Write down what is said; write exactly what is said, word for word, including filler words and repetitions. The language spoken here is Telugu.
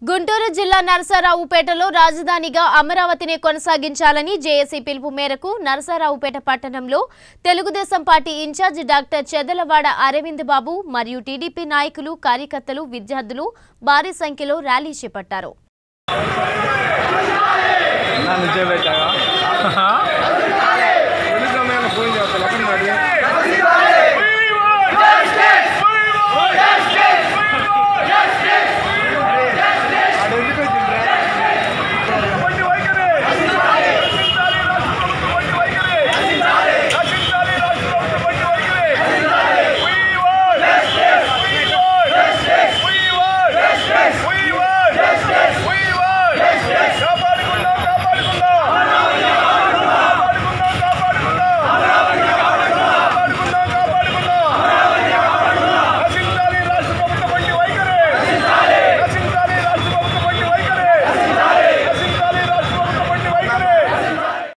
గుంటూరు జిల్లా నరసరావుపేటలో రాజధానిగా అమరావతిని కొనసాగించాలని జేఏసీ పిలుపు మేరకు నరసరావుపేట పట్టణంలో Telugu Desam party incharge doctor Chadalawada Aravind Babu మరియు టీడీపీ నాయకులు, కార్యకర్తలు, విద్యార్థులు భారీ సంఖ్యలో ర్యాలీ చేపట్టారు.